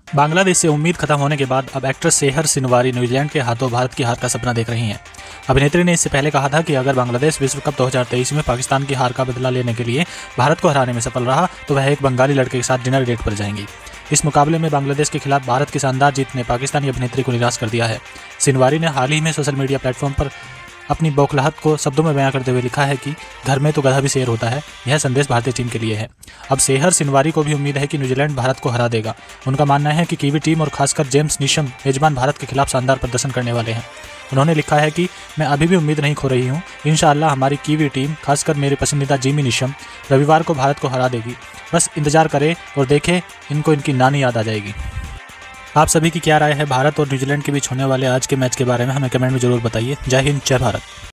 बांग्लादेश से उम्मीद खत्म होने के बाद अब एक्ट्रेस सेहर सिनवारी न्यूजीलैंड के हाथों भारत की हार का सपना देख रही हैं। अभिनेत्री ने इससे पहले कहा था कि अगर बांग्लादेश विश्व कप 2023 में पाकिस्तान की हार का बदला लेने के लिए भारत को हराने में सफल रहा तो वह एक बंगाली लड़के के साथ डिनर डेट पर जाएंगी। इस मुकाबले में बांग्लादेश के खिलाफ भारत की शानदार जीत ने पाकिस्तानी अभिनेत्री को निराश कर दिया है। सिनवारी ने हाल ही में सोशल मीडिया प्लेटफॉर्म पर अपनी बौखलाहट को शब्दों में बयां करते हुए लिखा है कि घर में तो गधा भी शेर होता है। यह संदेश भारतीय टीम के लिए है। अब सेहर सिनवारी को भी उम्मीद है कि न्यूजीलैंड भारत को हरा देगा। उनका मानना है कि कीवी टीम और खासकर जेम्स नीशम मेजबान भारत के खिलाफ शानदार प्रदर्शन करने वाले हैं। उन्होंने लिखा है कि मैं अभी भी उम्मीद नहीं खो रही हूँ। इंशाअल्लाह हमारी कीवी टीम खासकर मेरे पसंदीदा जिमी नीशम रविवार को भारत को हरा देगी। बस इंतजार करें और देखें, इनको इनकी नानी याद आ जाएगी। आप सभी की क्या राय है भारत और न्यूजीलैंड के बीच होने वाले आज के मैच के बारे में? हमें कमेंट में जरूर बताइए। जय हिंद, जय भारत।